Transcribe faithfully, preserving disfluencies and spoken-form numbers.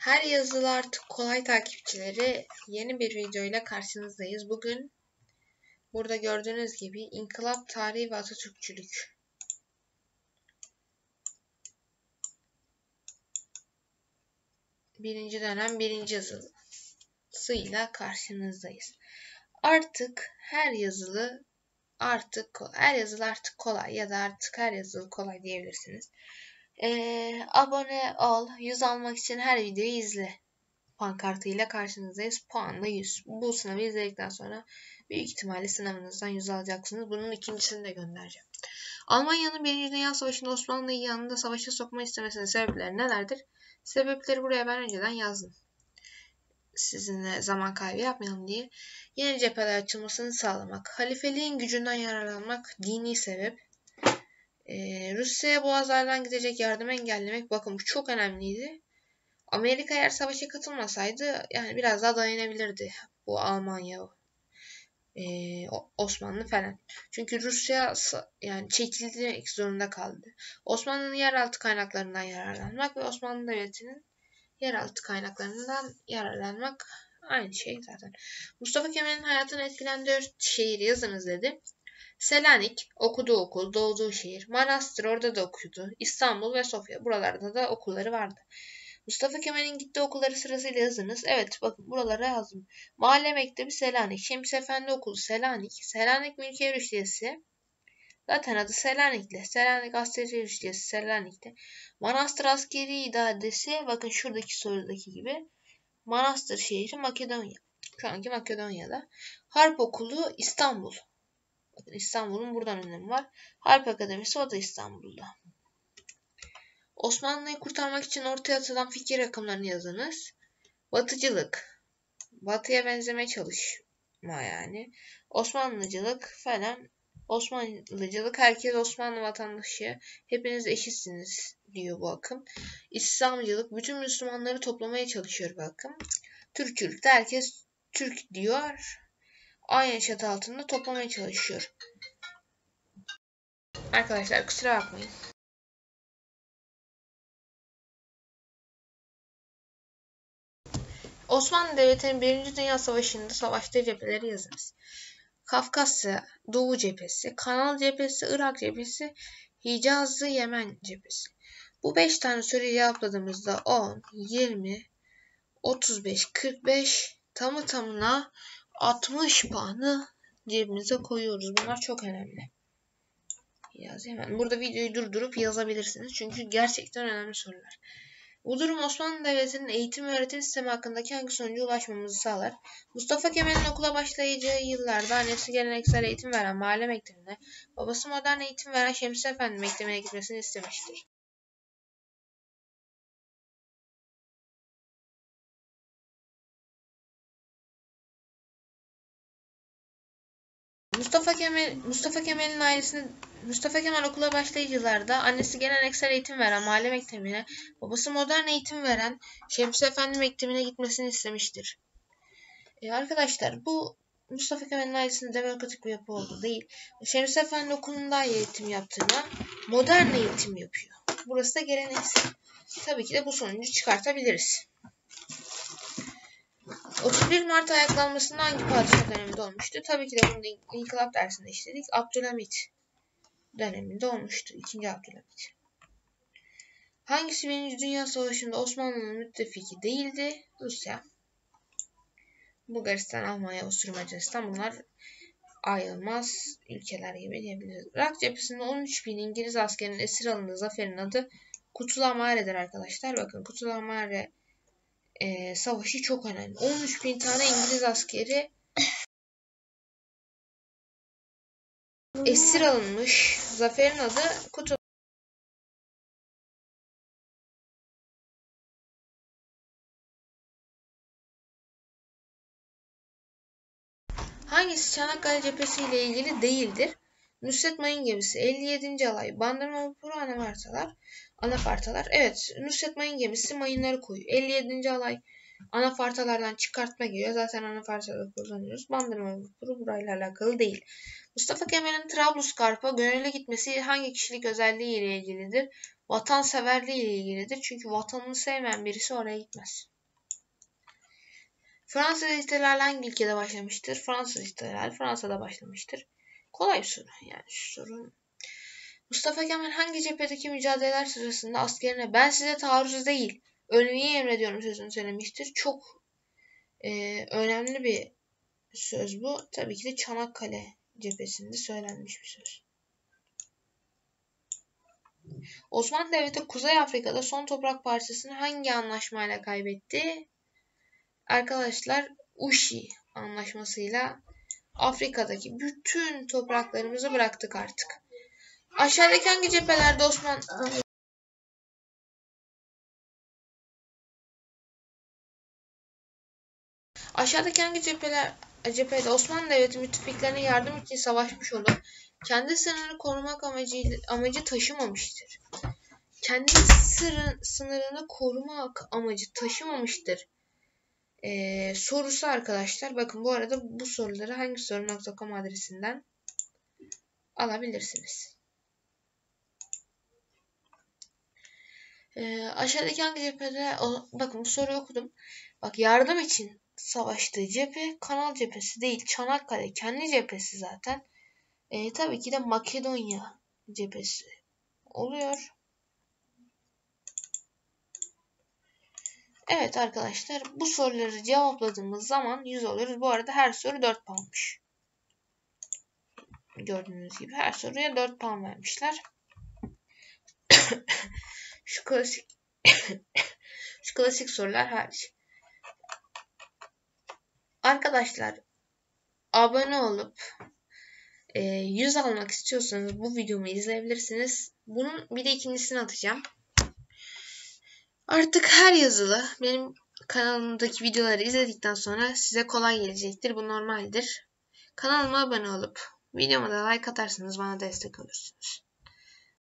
Her yazılı artık kolay takipçileri yeni bir video ile karşınızdayız. Bugün burada gördüğünüz gibi İnkılap Tarihi ve Atatürkçülük birinci dönem birinci yazısıyla karşınızdayız. Artık her yazılı artık her yazılı artık kolay ya da artık her yazılı kolay diyebilirsiniz. Ee, abone ol, yüz almak için her videoyu izle pankartıyla karşınızdayız. Puanla yüz. Bu sınavı izledikten sonra büyük ihtimalle sınavınızdan yüz alacaksınız. Bunun ikincisini de göndereceğim. Almanya'nın birinci. Dünya Savaşı'nda Osmanlı'yı yanında savaşa sokma istemesinin sebepleri nelerdir? Sebepleri buraya ben önceden yazdım. Sizinle zaman kaybı yapmayalım diye. Yeni cepheler açılmasını sağlamak. Halifeliğin gücünden yararlanmak. Dini sebep. Ee, Rusya'ya boğazlardan gidecek yardımı engellemek. Bakın bu çok önemliydi. Amerika eğer savaşa katılmasaydı yani biraz daha dayanabilirdi bu Almanya, e, Osmanlı falan. Çünkü Rusya yani çekilmek zorunda kaldı. Osmanlı'nın yeraltı kaynaklarından yararlanmak ve Osmanlı Devleti'nin yeraltı kaynaklarından yararlanmak aynı şey zaten. Mustafa Kemal'in hayatını etkilen dört şehir yazınız dedi. Selanik, okuduğu okul, doğduğu şehir. Manastır, orada da okudu. İstanbul ve Sofya, buralarda da okulları vardı. Mustafa Kemal'in gittiği okulları sırasıyla yazınız. Evet, bakın buralara yazdım. Mahalle Mektebi Selanik, Şems Efendi Okulu Selanik, Selanik Mülkiye Rüştiyesi, zaten adı Selanik'te, Selanik Askeri Rüştiyesi Selanik'te, Manastır Askeri İdaresi, bakın şuradaki sorudaki gibi, Manastır şehri Makedonya, şu anki Makedonya'da. Harp Okulu İstanbul, bakın İstanbul'un buradan önemi var. Harp Akademisi, o da İstanbul'da. Osmanlı'yı kurtarmak için ortaya atılan fikir akımlarını yazınız. Batıcılık, batıya benzemeye çalışma yani. Osmanlıcılık falan. Osmanlıcılık, herkes Osmanlı vatandaşı, hepiniz eşitsiniz diyor bu akım. İslamcılık, bütün Müslümanları toplamaya çalışıyor bu akım. Türkçülükte herkes Türk diyor. Aynı çatı altında toplamaya çalışıyor. Arkadaşlar kusura bakmayın. Osmanlı Devleti'nin birinci. Dünya Savaşı'nda savaştığı cepheleri yazınız. Kafkasya Doğu Cephesi, Kanal Cephesi, Irak Cephesi, Hicazlı Yemen Cephesi. Bu beş tane soruyu cevapladığımızda on, yirmi, otuz beş, kırk beş, tamı tamına altmış puanı cebimize koyuyoruz. Bunlar çok önemli. Yaz hemen. Burada videoyu durdurup yazabilirsiniz. Çünkü gerçekten önemli sorular. Bu durum Osmanlı Devleti'nin eğitim ve öğretim sistemi hakkındaki hangi sonuca ulaşmamızı sağlar? Mustafa Kemal'in okula başlayacağı yıllarda annesi geleneksel eğitim veren mahalle mektebine, babası modern eğitim veren Şemsi Efendi mektebine gitmesini istemiştir. Mustafa Kemal Mustafa Kemal'in ailesini Mustafa Kemal okula başlayacağı yıllarda annesi geleneksel eğitim veren mahalle mektebine, babası modern eğitim veren Şemsi Efendi mektebine gitmesini istemiştir. E arkadaşlar bu Mustafa Kemal'in ailesinde demokratik bir yapı olduğu değil. Şemsi Efendi okulunda eğitim yaptığına modern eğitim yapıyor. Burası da geleneksel. Tabii ki de bu sonucu çıkartabiliriz. otuz bir Mart ayaklanmasında hangi padişah döneminde olmuştu? Tabii ki de bunu İnkılap dersinde işledik. Abdülhamit döneminde olmuştu. İkinci Abdülhamit. Hangisi birinci. Dünya Savaşı'nda Osmanlı'nın müttefiki değildi? Rusya. Bulgaristan, Almanya, Avusturya, Macaristan, bunlar ayrılmaz ülkeler gibi diyebiliriz. Irak cephesinde on üç bin İngiliz askerinin esir alındığı zaferin adı Kutulamare'dir arkadaşlar. Bakın Kutulamare e, savaşı çok önemli. on üç bin tane İngiliz askeri esir alınmış. Zaferin adı Kutulamare. Hangisi Çanakkale cephesi ile ilgili değildir? Nusret Mayın gemisi, elli yedinci alay, Bandırma vapuru, anafartalar. Anafartalar. Evet, Nusret Mayın gemisi mayınları koyuyor. elli yedinci alay anafartalardan çıkartma geliyor. Zaten anafartaları kullanıyoruz. Bandırma vapuru burayla alakalı değil. Mustafa Kemal'in Trablusgarp'a gönüllü gitmesi hangi kişilik özelliği ile ilgilidir? Vatanseverliği ile ilgilidir. Çünkü vatanını sevmeyen birisi oraya gitmez. Fransız ihtilali hangi ülkede başlamıştır? Fransız ihtilali Fransa'da başlamıştır. Kolay bir soru. Yani şu soru. Mustafa Kemal hangi cephedeki mücadeleler sırasında askerine ben size taarruz değil, ölmeyi emrediyorum sözünü söylemiştir? Çok e, önemli bir söz bu. Tabii ki de Çanakkale cephesinde söylenmiş bir söz. Osmanlı Devleti Kuzey Afrika'da son toprak parçasını hangi anlaşmayla kaybetti? Arkadaşlar Uşi anlaşmasıyla Afrika'daki bütün topraklarımızı bıraktık artık. Aşağıdaki hangi cephelerde Osmanlı Aşağıdaki hangi cepheler cephede Osmanlı Devleti müttefiklerine yardım için savaşmış olup kendi sınırını korumak amacı, amacı taşımamıştır? Kendi sırrın, sınırını korumak amacı taşımamıştır. Ee, sorusu arkadaşlar. Bakın bu arada bu soruları hangi soru nokta com adresinden alabilirsiniz. Ee, aşağıdaki hangi cephede o, bakın bu soruyu okudum. Bak yardım için savaştığı cephe Kanal cephesi değil. Çanakkale kendi cephesi zaten. Ee, tabii ki de Makedonya cephesi oluyor. Evet arkadaşlar bu soruları cevapladığımız zaman yüz alıyoruz. Bu arada her soru dört puanmış. Gördüğünüz gibi her soruya dört puan vermişler. Şu klasik şu klasik sorular hariç. Arkadaşlar abone olup e, yüz almak istiyorsanız bu videomu izleyebilirsiniz. Bunun bir de ikincisini atacağım. Artık her yazılı benim kanalımdaki videoları izledikten sonra size kolay gelecektir. Bu normaldir. Kanalıma abone olup videoma da like atarsanız bana destek olursunuz.